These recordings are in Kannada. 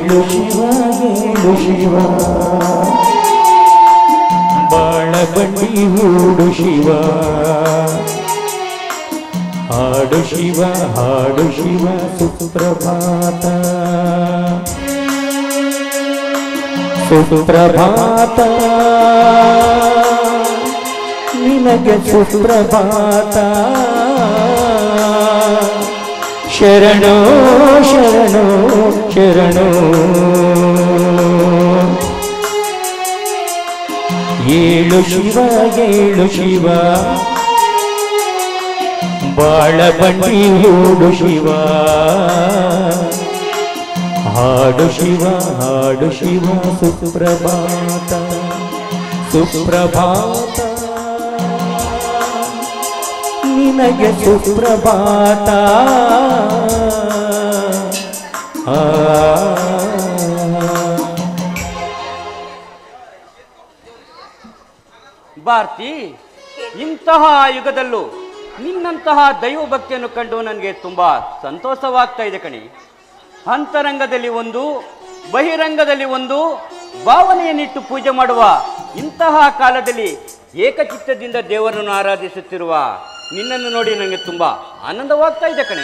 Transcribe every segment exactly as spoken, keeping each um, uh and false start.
ಏಳು ಶಿವ ಏಳು ಶಿವ ಬಾಳ ಬಂಡಿ ಹೂಡು ಶಿವ ಹಾಡು ಶಿವ ಹಾಡು ಶಿವ ಸುಪ್ರಭಾತ ಸುಪ್ರಭಾತ ನಿನಗೆ ಸುಪ್ರಭಾತ ಶರಣೋ ಶರಣೋ ಶರಣೋ ಏಳು ಶಿವ ಏಳು ಶಿವ ಬಾಳ ಬಂಡಿ ಹೂಡು ಶಿವ ಹಾಡು ಶಿವ ಹಾಡು ಶಿವ ಸುಪ್ರಭಾತ ಸುಪ್ರಭಾತ ನಿನಗೆ ಸುಪ್ರಭಾತ ಆ ಭಾರತಿ, ಇಂತಹ ಯುಗದಲ್ಲೂ ನಿನ್ನಂತಹ ದೈವ ಭಕ್ತಿಯನ್ನು ಕಂಡು ನನಗೆ ತುಂಬ ಸಂತೋಷವಾಗ್ತಾ ಇದೆ ಕಣಿ. ಅಂತರಂಗದಲ್ಲಿ ಒಂದು, ಬಹಿರಂಗದಲ್ಲಿ ಒಂದು ಭಾವನೆಯನ್ನಿಟ್ಟು ಪೂಜೆ ಮಾಡುವ ಇಂತಹ ಕಾಲದಲ್ಲಿ ಏಕಚಿತ್ತದಿಂದ ದೇವರನ್ನು ಆರಾಧಿಸುತ್ತಿರುವ ನಿನ್ನನ್ನು ನೋಡಿ ನನಗೆ ತುಂಬ ಆನಂದವಾಗ್ತಾ ಇದೆ ಕಣೆ.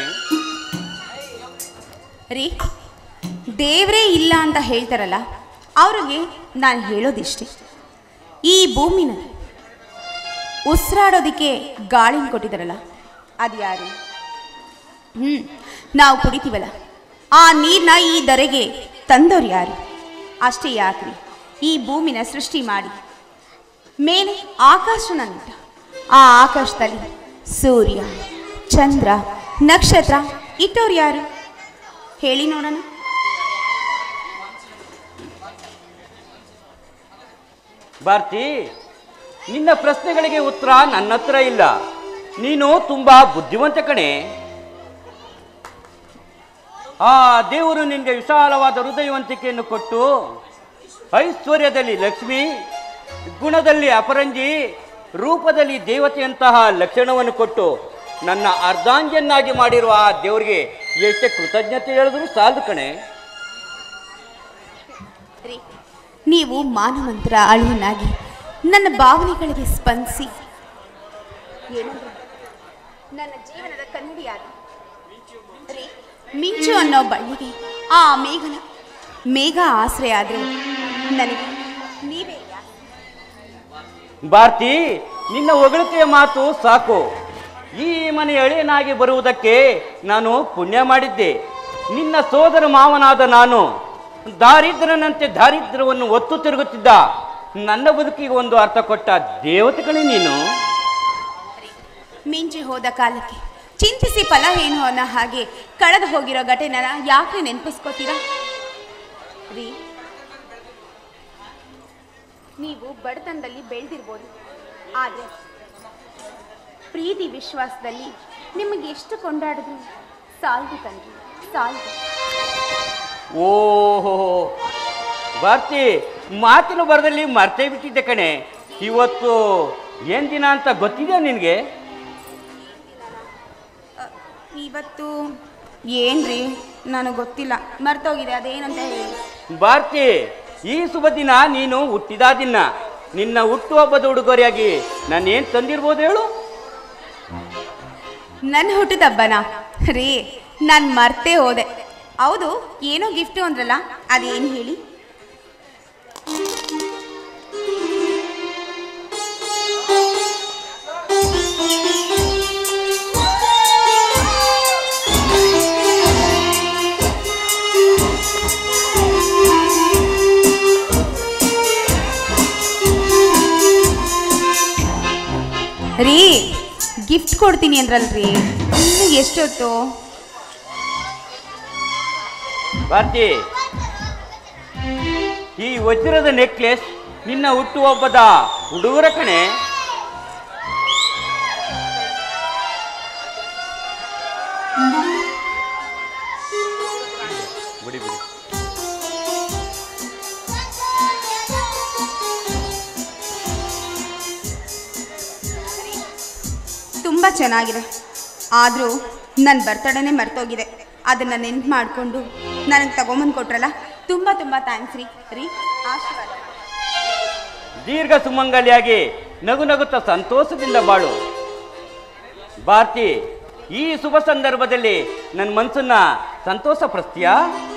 ರೀ, ದೇವರೇ ಇಲ್ಲ ಅಂತ ಹೇಳ್ತಾರಲ್ಲ, ಅವ್ರಿಗೆ ನಾನು ಹೇಳೋದಿಷ್ಟೇ. ಈ ಭೂಮಿನಲ್ಲಿ ಉಸಿರಾಡೋದಕ್ಕೆ ಗಾಳಿನ ಕೊಟ್ಟಿದ್ದಾರಲ್ಲ, ಅದು ಯಾರು? ಹ್ಞೂ ನಾವು ಕುಡಿತೀವಲ್ಲ, ಆ ನೀರನ್ನ ಈ ಧರೆಗೆ ತಂದವ್ರು ಯಾರು? ಅಷ್ಟೇ ಯಾಕ್ರಿ, ಈ ಭೂಮಿನ ಸೃಷ್ಟಿ ಮಾಡಿ ಮೇಲೆ ಆಕಾಶನ ನಿಂತ, ಆ ಆಕಾಶದಲ್ಲಿ ಸೂರ್ಯ ಚಂದ್ರ ನಕ್ಷತ್ರ ಇಟ್ಟವ್ರು ಯಾರು ಹೇಳಿ ನೋಡೋಣ. ಭಾರತಿ, ನಿನ್ನ ಪ್ರಶ್ನೆಗಳಿಗೆ ಉತ್ತರ ನನ್ನ ಹತ್ರ ಇಲ್ಲ. ನೀನು ತುಂಬಾ ಬುದ್ಧಿವಂತ ಕಣೆ. ಆ ದೇವರು ನಿನಗೆ ವಿಶಾಲವಾದ ಹೃದಯವಂತಿಕೆಯನ್ನು ಕೊಟ್ಟು ಐಶ್ವರ್ಯದಲ್ಲಿ ಲಕ್ಷ್ಮಿ, ಗುಣದಲ್ಲಿ ಅಪರಂಜಿ, ರೂಪದಲ್ಲಿ ದೇವತೆಯಂತಹ ಲಕ್ಷಣವನ್ನು ಕೊಟ್ಟು ನನ್ನ ಅರ್ಧಾಂಗಿಯನ್ನಾಗಿ ಮಾಡಿರುವ ಆ ದೇವರಿಗೆ ಎಷ್ಟೇ ಕೃತಜ್ಞತೆ ಹೇಳಿದ್ರು ಸಾಲದು ಕಣೆ. ನೀವು ಮಾನವಂತರ ಅಳುವನ್ನಾಗಿ ನನ್ನ ಭಾವನೆಗಳಿಗೆ ಸ್ಪಂದಿಸಿ ಏನಂದ್ರೆ ನನ್ನ ಜೀವನದ ಕನ್ನಡಿಯಾಗಿ ಮಿಂಚು ಅನ್ನೋ ಬಳ್ಳಿಗೆ ಆ ಮೇಘನ ಮೇಘ ಆಶ್ರಯ ಆದ್ರೆ ನನಗೆ ನೀವೇ. ಭಾರತಿ, ನಿನ್ನ ಹೊಗಳಿಕೆಯ ಮಾತು ಸಾಕು. ಈ ಮನೆ ಎಳೆಯನಾಗಿ ಬರುವುದಕ್ಕೆ ನಾನು ಪುಣ್ಯ ಮಾಡಿದ್ದೆ. ನಿನ್ನ ಸೋದರ ಮಾವನಾದ ನಾನು ದಾರಿದ್ರನಂತೆ ದಾರಿದ್ರ್ಯವನ್ನು ಒತ್ತು ತಿರುಗುತ್ತಿದ್ದ ನನ್ನ ಬದುಕಿಗೆ ಒಂದು ಅರ್ಥ ಕೊಟ್ಟ ದೇವತೆ ಕಣೆ ನೀನು. ಮಿಂಚಿ ಹೋದ ಕಾಲಕ್ಕೆ ಚಿಂತಿಸಿ ಫಲ ಏನು ಅನ್ನೋ ಹಾಗೆ ಕಳೆದು ಹೋಗಿರೋ ಘಟನೆನ ಯಾಕೆ ನೆನಪಿಸ್ಕೋತೀರಾ ರೀ? ನೀವು ಬಡತನದಲ್ಲಿ ಬೆಳೆದಿರ್ಬೋದು, ಆದರೆ ಪ್ರೀತಿ ವಿಶ್ವಾಸದಲ್ಲಿ ನಿಮಗೆ ಎಷ್ಟು ಕೊಂಡಾಡಿದ್ರು ಸಾಲ್ದು ತಂದ್ರಿ ಸಾಲ್ದು. ಓಹೋ ಭಾರತಿ, ಮಾತಿನ ಬರದಲ್ಲಿ ಮರ್ತೇ ಬಿಟ್ಟಿದ್ದೆ ಕಣೆ. ಇವತ್ತು ಏನ್ ದಿನ ಅಂತ ಗೊತ್ತಿದೆಯಾ ನಿನಗೆ? ಇವತ್ತು ಏನ್ರಿ ನನಗೆ ಗೊತ್ತಿಲ್ಲ, ಮರ್ತೋಗಿದೆ, ಅದೇನಂತ ಹೇಳಿ. ಭಾರತಿ, ಈ ಶುಭ ದಿನ ನೀನು ಹುಟ್ಟಿದ ದಿನ. ನಿನ್ನ ಹುಟ್ಟುಹಬ್ಬದ ಉಡುಗೊರೆಯಾಗಿ ನಾನು ಏನು ತಂದಿರ್ಬೋದು ಹೇಳು? ನನ್ನ ಹುಟ್ಟುದಬ್ಬನ ರೀ, ನಾನು ಮರ್ತೇ ಹೋದೆ. ಹೌದು, ಏನೋ ಗಿಫ್ಟು ಅಂದ್ರಲ್ಲ, ಅದೇನು ಹೇಳಿ? ರೀ, ಗಿಫ್ಟ್ ಕೊಡ್ತೀನಿ ಅಂದ್ರಲ್ರಿ, ಇನ್ನು ಎಷ್ಟೊತ್ತು? ಭಾರತಿ, ಈ ವಜ್ರದ ನೆಕ್ಲೆಸ್ ನಿನ್ನ ಹುಟ್ಟುಹಬ್ಬದ ಹುಡುಗರ ಕಣೆ. ಬಿಡಿ ಬಿಡಿ. ತುಂಬ ಚೆನ್ನಾಗಿದೆ, ಆದರೂ ನನ್ನ ಬರ್ತಡೇನೇ ಮರ್ತೋಗಿದೆ. ಅದನ್ನು ನೆನ್ಪು ಮಾಡಿಕೊಂಡು ನನಗೆ ತಗೊಂಬಂದು ಕೊಟ್ರಲ್ಲ, ತುಂಬ ತುಂಬ ಥ್ಯಾಂಕ್ಸ್ ರೀ ರೀ ಆಶೀರ್ವಾದ. ದೀರ್ಘ ಸುಮಂಗಲಿಯಾಗಿ ನಗು ನಗುತ್ತಾ ಸಂತೋಷದಿಂದ ಬಾಳು ಭಾರತಿ. ಈ ಶುಭ ಸಂದರ್ಭದಲ್ಲಿ ನನ್ನ ಮನಸ್ಸನ್ನ ಸಂತೋಷ ಪಡಿಸ್ತೀಯಾ?